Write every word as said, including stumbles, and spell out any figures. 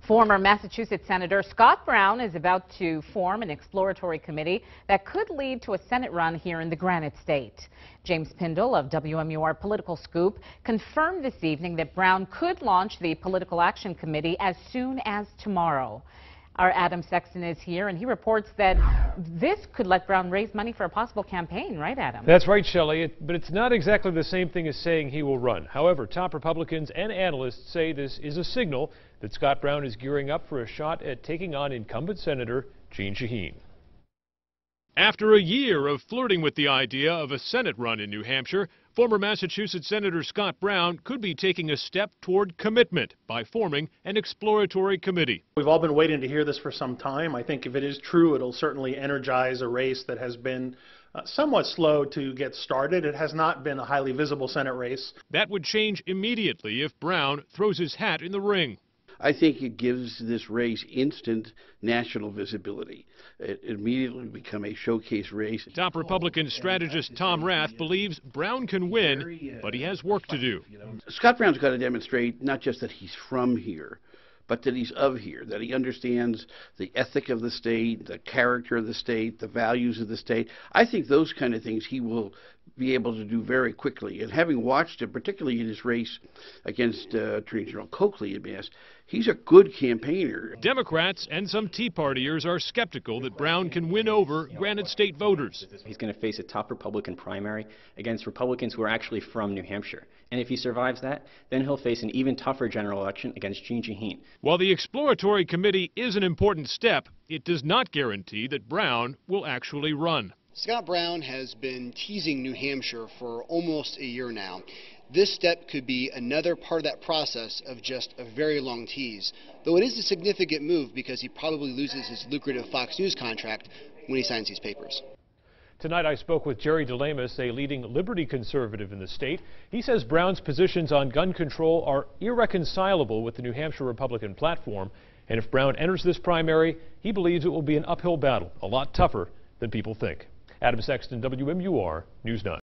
Former Massachusetts Senator Scott Brown is about to form an exploratory committee that could lead to a Senate run here in the Granite State. James Pindle of W M U R Political Scoop confirmed this evening that Brown could launch the Political Action Committee as soon as tomorrow. Our Adam Sexton is here, and he reports that this could let Brown raise money for a possible campaign, right, Adam? That's right, Shelley, it, but it's not exactly the same thing as saying he will run. However, top Republicans and analysts say this is a signal that Scott Brown is gearing up for a shot at taking on incumbent Senator Jeanne Shaheen. After a year of flirting with the idea of a Senate run in New Hampshire, former Massachusetts Senator Scott Brown could be taking a step toward commitment by forming an exploratory committee. We've all been waiting to hear this for some time. I think if it is true, it'll certainly energize a race that has been uh, somewhat slow to get started. It has not been a highly visible Senate race. That would change immediately if Brown throws his hat in the ring. I think it gives this race instant national visibility. It immediately become a showcase race. Top Republican strategist Tom Rath believes Brown can win, but he has work to do. Scott Brown's got to demonstrate not just that he's from here, but that he's of here, that he understands the ethic of the state, the character of the state, the values of the state. I think those kind of things he will be able to do very quickly. And having watched him, particularly in his race against uh, Attorney General Coakley in Mass, he's a good campaigner. Democrats and some Tea Partiers are skeptical that Brown can win over Granite State voters. He's going to face a top Republican primary against Republicans who are actually from New Hampshire. And if he survives that, then he'll face an even tougher general election against Jeanne Shaheen. While the exploratory committee is an important step, it does not guarantee that Brown will actually run. Scott Brown has been teasing New Hampshire for almost a year now. This step could be another part of that process of just a very long tease, though it is a significant move because he probably loses his lucrative Fox News contract when he signs these papers. Tonight I spoke with Jerry DeLamus, a leading liberty conservative in the state. He says Brown's positions on gun control are irreconcilable with the New Hampshire Republican platform, and if Brown enters this primary, he believes it will be an uphill battle, a lot tougher than people think. Adam Sexton, W M U R News nine.